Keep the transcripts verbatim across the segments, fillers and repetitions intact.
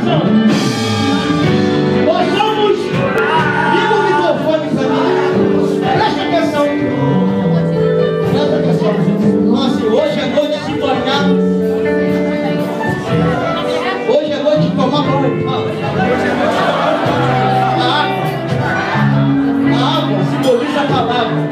coração. Nós somos... Liga o microfone para mim. Presta atenção. Presta atenção. Nossa, hoje é noite de se tornar... Hoje é noite de tomar banho. A água. A água simboliza a palavra.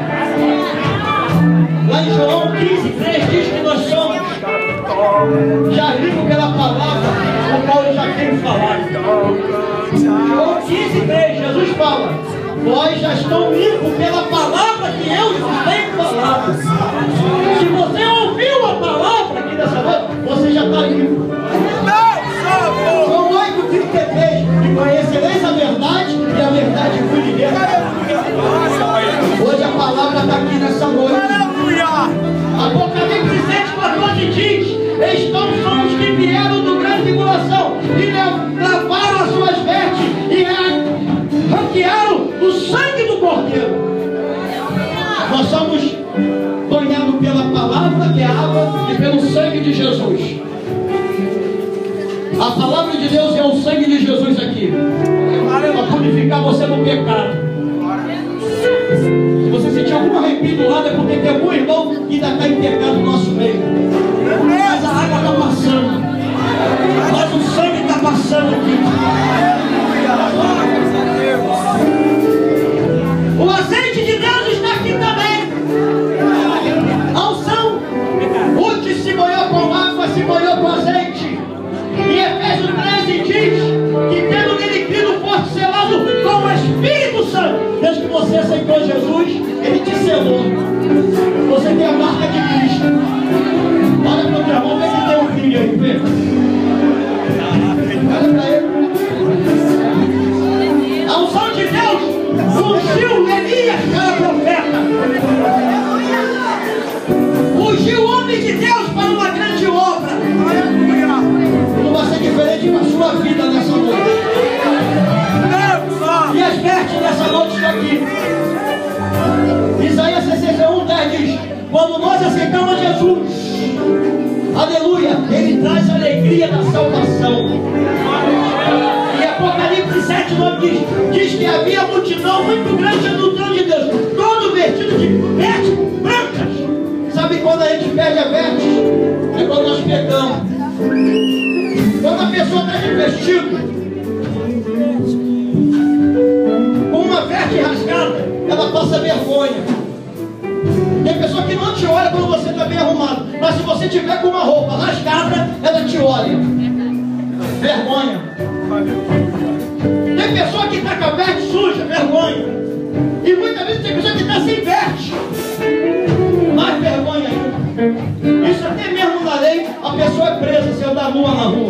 Lá em João quinze, três diz que nós somos já limpos pela palavra, o qual eu já tenho falado. João quinze, três, Jesus fala: vós já estão limpos pela palavra que eu tenho falado. Se você ouviu a palavra aqui dessa noite, você já está limpo. João oito, trinta e três, e conhecereis a verdade, e a verdade vos libertará. Hoje a palavra está aqui nessa noite. Apocalipse sete, quatorze diz: estão são os que vieram do grande tribulação e lavaram as suas vestes e ranquearam o sangue do Cordeiro. Nós somos banhados pela palavra, que é a água, e pelo sangue de Jesus. A palavra de Deus é o sangue de Jesus aqui, para purificar você do pecado. Se você sentir algum arrepio do lado, é porque tem algum irmão que ainda está em pecado no nosso meio. Mas a água está passando, mas o sangue está passando aqui. O azeite de Deus está aqui também. A unção. Ruth se banhou com água, se banhou com azeite. E Efésios treze diz que tendo nele crido, foste selado com o Espírito Santo. Desde que você aceitou Jesus, ele te selou. Você tem a marca de Cristo. Olha para o teu irmão, vê que tem um filho aí, vê. Olha para ele. A unção de Deus ungiu Elias, cara profeta. Ungiu o homem de Deus para uma grande obra. Não vai ser diferente na sua vida nessa noite. E as vestes dessa noite estão aqui. Isaías sessenta e um, dez diz: quando nós aceitamos Jesus, aleluia, ele traz a alegria da salvação. E Apocalipse sete, nove diz, diz que havia multidão muito grande no trono de Deus, todo vestido de vestes brancas. Sabe quando a gente perde a veste? É quando nós pecamos. Quando a pessoa está de vestido com uma veste rasgada, ela passa vergonha. Tem pessoa que não te olha quando você está bem arrumado, mas se você tiver com uma roupa rasgada, ela te olha. Vergonha. Tem pessoa que está com a veste suja, vergonha. E muitas vezes tem pessoa que está sem veste, mais vergonha ainda. Isso até mesmo na lei, a pessoa é presa se andar nua na rua.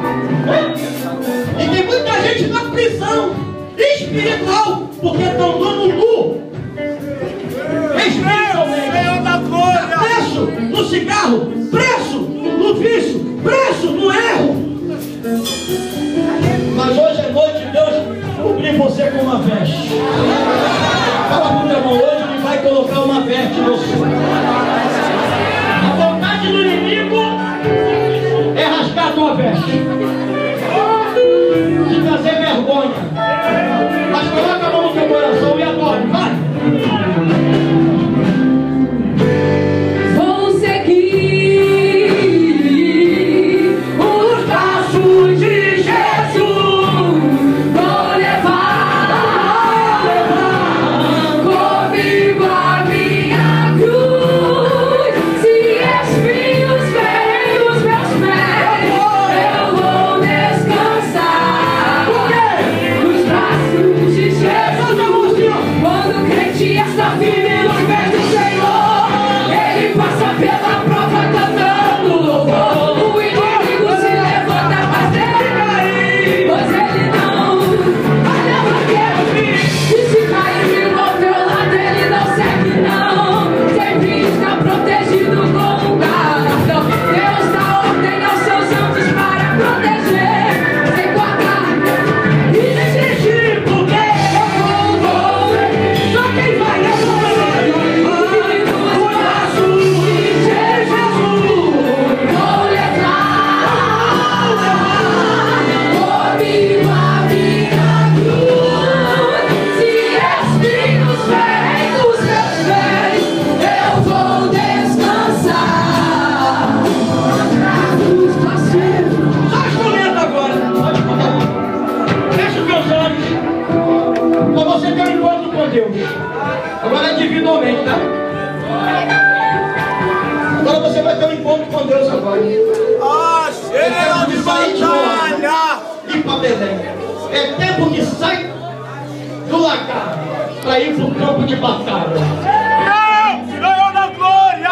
E tem muita gente na prisão espiritual, porque estão dando nu. Espiritualmente. Está preso no cigarro, preso no vício, preso no erro. Mas hoje é noite de Deus cobrir você com uma veste. Fala para o teu irmão, hoje ele vai colocar uma veste no seu. A vontade do inimigo é rasgar a tua veste, de trazer vergonha. Mas coloca a mão no teu coração e adore, vai. Vou seguir os passos de Jesus, vou levar comigo a minha cruz. Se espinhos ferem os meus pés, eu vou descansar nos braços de Jesus. É tempo que sai do lagar para ir para o campo de batalha. Senhor da glória!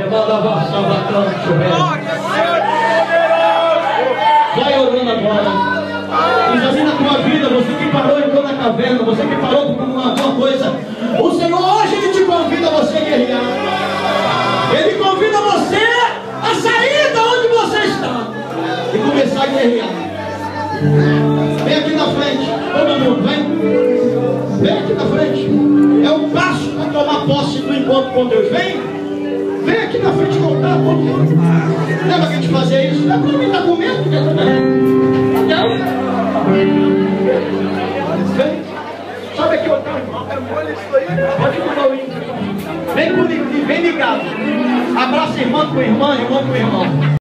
Vai orando agora. Examina a tua vida, você que parou em toda a caverna, você que parou por uma, alguma coisa. O Senhor hoje Ele te convida a você guerrear. Ele convida você a sair da onde você está e começar a guerrear. Vem aqui na frente, todo mundo, vem. Vem aqui na frente. É um passo para tomar posse do encontro com Deus. Vem. Vem aqui na frente contar todo mundo. Lembra que a gente fazia isso? Não é para mim estar com medo, não. Vem. Sobe aqui, Otávio. Pode mudar o hino. Vem comigo, vem ligado. Abraça irmão com irmã, irmão com irmão.